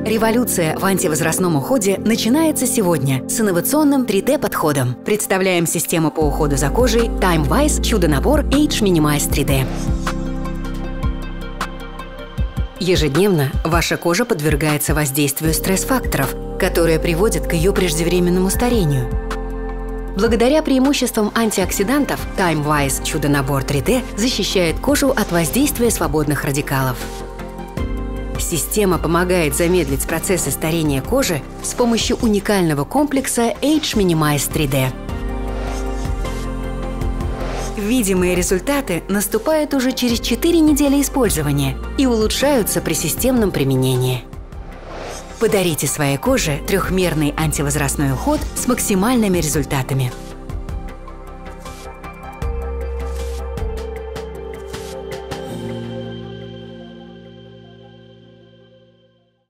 Революция в антивозрастном уходе начинается сегодня с инновационным 3D-подходом. Представляем систему по уходу за кожей TimeWise чудо-набор Age Minimize 3D. Ежедневно ваша кожа подвергается воздействию стресс-факторов, которые приводят к ее преждевременному старению. Благодаря преимуществам антиоксидантов TimeWise чудо-набор 3D защищает кожу от воздействия свободных радикалов. Система помогает замедлить процессы старения кожи с помощью уникального комплекса Age Minimize 3D. Видимые результаты наступают уже через 4 недели использования и улучшаются при системном применении. Подарите своей коже трехмерный антивозрастной уход с максимальными результатами.